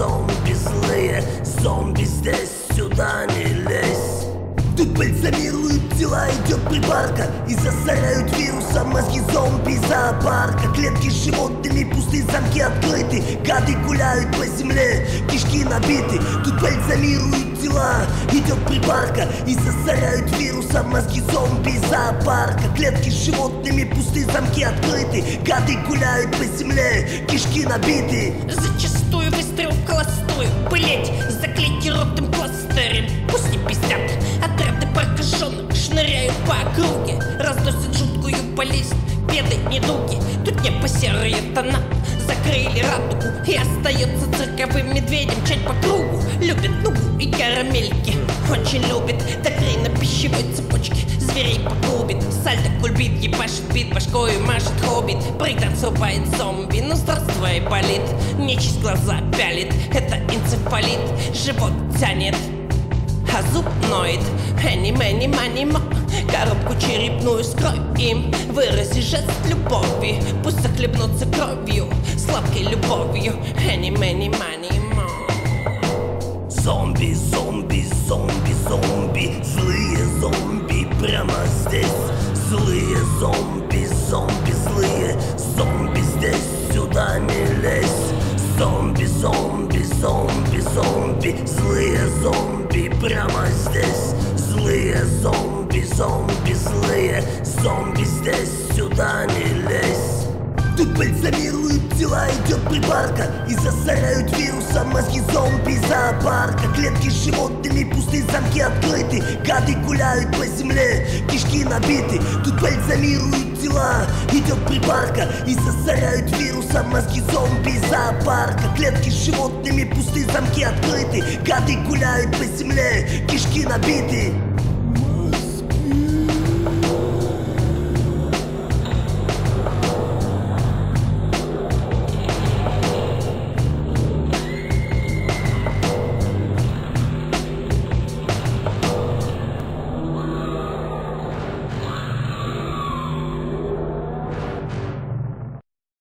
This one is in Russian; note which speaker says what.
Speaker 1: зомби злые, зомби здесь, сюда не лезь. Тут бальзамируют тела, идет прибарка, и засоряют вирусом мозги зомби зоопарка. Клетки с животными пусты, замки открыты, гады гуляют по земле, кишки набиты. Тут бальзамируют тела, идет прибарка, и засоряют вирусом мозги зомби зоопарка. Клетки с животными пусты, замки открыты, гады гуляют по земле, кишки набиты.
Speaker 2: Зачастую выстрел холостой, блять, заклейте ротным кластером. Пусть не пиздят, отряды прокаженных шныряют по округе, разносят жуткую болезнь, беды, недуги. Тут небо серые тона, закрыли радугу, и остается цирковым медведем чать по кругу. Любит нугу и карамельки, очень любит до хрена пищевой цепочки. Зверей погубит, сальто кульбит, ебашит бит, башкою машет хоббит. Пританцовывает зомби, ну здравствуй, болит. Нечисть глаза пялит, это энцефалит. Живот тянет, а зуб ноет. Эни, мэни, мани, мо. Коробку черепную скрой им, вырази жест любови. Пусть захлебнутся кровью, сладкой любовью. Эни, мэни, мани, мо.
Speaker 1: Зомби, зомби, зомби, зомби, злые зомби прямо здесь. Злые зомби, зомби, злые зомби здесь, сюда не лезь. Зомби, зомби, зомби, зомби, злые зомби прямо здесь. Злые зомби, зомби, злые зомби здесь, сюда не лезь. Тут бальзамируют тела, идет прибарка, и засоряют вирусом мозги зомби зоопарка. Клетки с животными пусты, замки открыты, гады гуляют по земле, кишки набиты. Тут бальзамируют тела, идет прибарка, и засоряют вирусом мозги зомби зоопарка. Клетки с животными пусты, замки открыты, гады гуляют по земле, кишки набиты.